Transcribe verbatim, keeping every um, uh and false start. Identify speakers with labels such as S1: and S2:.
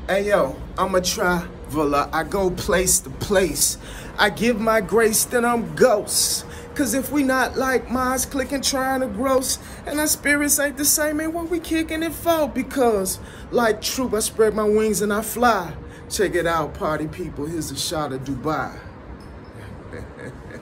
S1: Hey yo, I'm a traveler, I go place to place. I give my grace, then I'm ghost. Cause if we not like minds clicking, trying to gross, and our spirits ain't the same, man, what we kicking it for? Because like troop, I spread my wings and I fly. Check it out, party people, here's a shot of Dubai.